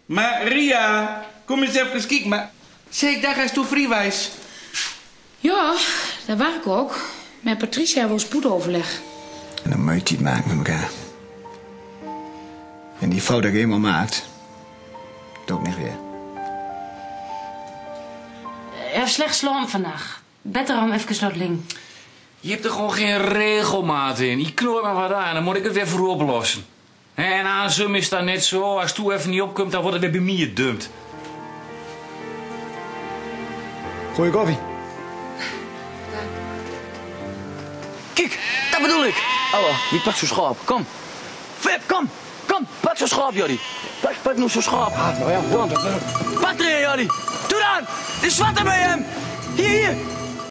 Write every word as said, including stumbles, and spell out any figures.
Maria, kom eens even kijken. Maar zeg, daar is toe vrijwijs. Ja, daar was ik ook. Met Patricia wil spoedoverleg. En dan moet je het maken met elkaar. En die fout dat je eenmaal maakt, doe ik niet weer. Je hebt slecht slapen vandaag. Beter om even slotling. Je hebt er gewoon geen regelmaat in. Je knoort maar wat aan, dan moet ik het weer voor oplossen. En aan Zum is dat net zo. Als toe even niet opkomt, dan wordt het weer bij mij gedumpt. Goeie koffie. Kijk, dat bedoel ik. Oh, wie pakt zo'n schaap? Kom. Fip, kom. Kom, pak zo'n schaap, Jordi. Pak, pak nu zo'n schaap. Ah, nou ja, kom. Pak er een, Jordi. Doe dan. De zwarte bij hem. Hier, hier.